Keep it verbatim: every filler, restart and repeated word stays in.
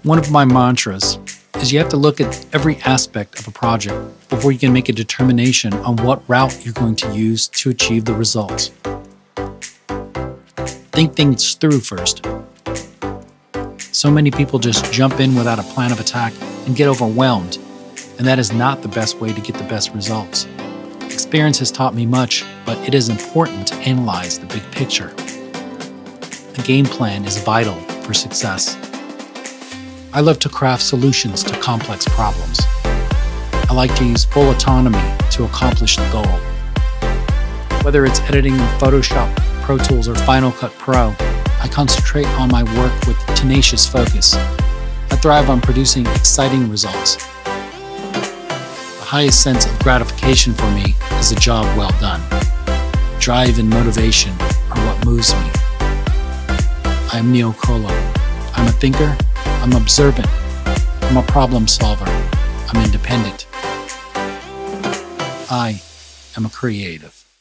One of my mantras is you have to look at every aspect of a project before you can make a determination on what route you're going to use to achieve the results. Think things through first. So many people just jump in without a plan of attack and get overwhelmed, and that is not the best way to get the best results. Experience has taught me much, but it is important to analyze the big picture. A game plan is vital for success. I love to craft solutions to complex problems. I like to use full autonomy to accomplish the goal. Whether it's editing in Photoshop, Pro Tools, or Final Cut Pro, I concentrate on my work with tenacious focus. I thrive on producing exciting results. The highest sense of gratification for me is a job well done. Drive and motivation are what moves me. I am Neil Colo. I'm a thinker, I'm observant, I'm a problem solver, I'm independent. I am a creative.